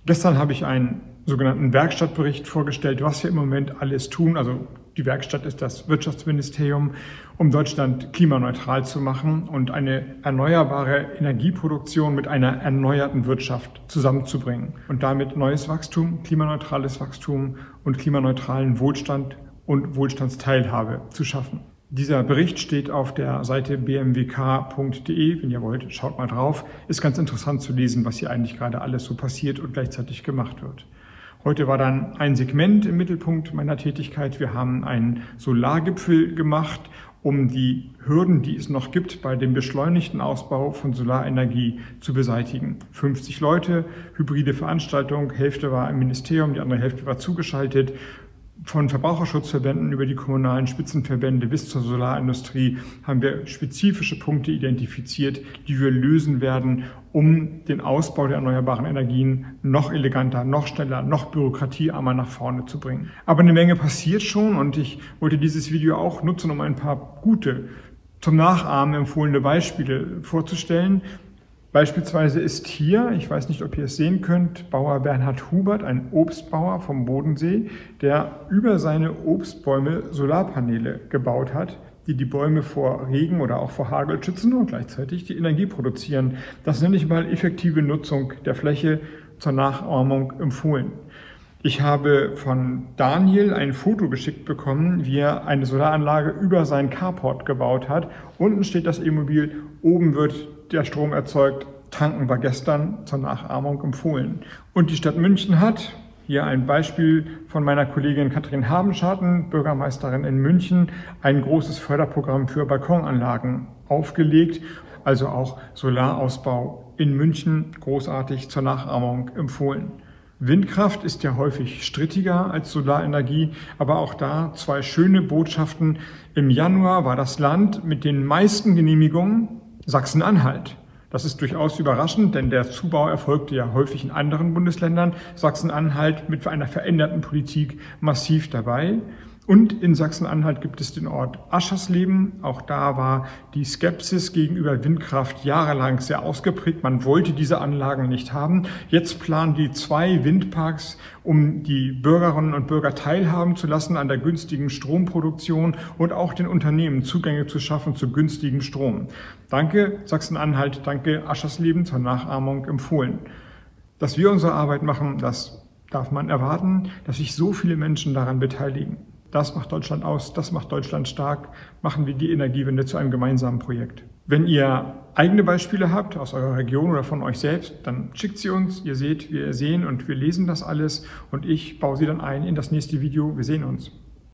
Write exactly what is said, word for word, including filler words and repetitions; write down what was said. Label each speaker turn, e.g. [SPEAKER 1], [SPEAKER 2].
[SPEAKER 1] Gestern habe ich einen sogenannten Werkstattbericht vorgestellt, was wir im Moment alles tun. Also die Werkstatt ist das Wirtschaftsministerium, um Deutschland klimaneutral zu machen und eine erneuerbare Energieproduktion mit einer erneuerten Wirtschaft zusammenzubringen und damit neues Wachstum, klimaneutrales Wachstum und klimaneutralen Wohlstand und Wohlstandsteilhabe zu schaffen. Dieser Bericht steht auf der Seite b m w k punkt d e. Wenn ihr wollt, schaut mal drauf. Ist ganz interessant zu lesen, was hier eigentlich gerade alles so passiert und gleichzeitig gemacht wird. Heute war dann ein Segment im Mittelpunkt meiner Tätigkeit. Wir haben einen Solargipfel gemacht, um die Hürden, die es noch gibt, bei dem beschleunigten Ausbau von Solarenergie zu beseitigen. fünfzig Leute, hybride Veranstaltung, Hälfte war im Ministerium, die andere Hälfte war zugeschaltet. Von Verbraucherschutzverbänden über die kommunalen Spitzenverbände bis zur Solarindustrie haben wir spezifische Punkte identifiziert, die wir lösen werden, um den Ausbau der erneuerbaren Energien noch eleganter, noch schneller, noch bürokratiearmer nach vorne zu bringen. Aber eine Menge passiert schon und ich wollte dieses Video auch nutzen, um ein paar gute, zum Nachahmen empfohlene Beispiele vorzustellen. Beispielsweise ist hier, ich weiß nicht, ob ihr es sehen könnt, Bauer Bernhard Hubert, ein Obstbauer vom Bodensee, der über seine Obstbäume Solarpaneele gebaut hat, die die Bäume vor Regen oder auch vor Hagel schützen und gleichzeitig die Energie produzieren. Das nenne ich mal effektive Nutzung der Fläche zur Nachahmung empfohlen. Ich habe von Daniel ein Foto geschickt bekommen, wie er eine Solaranlage über seinen Carport gebaut hat. Unten steht das E-Mobil, oben wird der Strom erzeugt. Tanken war gestern zur Nachahmung empfohlen. Und die Stadt München hat, hier ein Beispiel von meiner Kollegin Katrin Habenschatten, Bürgermeisterin in München, ein großes Förderprogramm für Balkonanlagen aufgelegt. Also auch Solarausbau in München großartig zur Nachahmung empfohlen. Windkraft ist ja häufig strittiger als Solarenergie, aber auch da zwei schöne Botschaften. Im Januar war das Land mit den meisten Genehmigungen Sachsen-Anhalt. Das ist durchaus überraschend, denn der Zubau erfolgte ja häufig in anderen Bundesländern. Sachsen-Anhalt mit einer veränderten Politik massiv dabei. Und in Sachsen-Anhalt gibt es den Ort Aschersleben. Auch da war die Skepsis gegenüber Windkraft jahrelang sehr ausgeprägt. Man wollte diese Anlagen nicht haben. Jetzt planen die zwei Windparks, um die Bürgerinnen und Bürger teilhaben zu lassen an der günstigen Stromproduktion und auch den Unternehmen Zugänge zu schaffen zu günstigem Strom. Danke Sachsen-Anhalt, danke Aschersleben, zur Nachahmung empfohlen. Dass wir unsere Arbeit machen, das darf man erwarten, dass sich so viele Menschen daran beteiligen. Das macht Deutschland aus, das macht Deutschland stark. Machen wir die Energiewende zu einem gemeinsamen Projekt. Wenn ihr eigene Beispiele habt aus eurer Region oder von euch selbst, dann schickt sie uns. Ihr seht, wir sehen und wir lesen das alles und ich baue sie dann ein in das nächste Video. Wir sehen uns.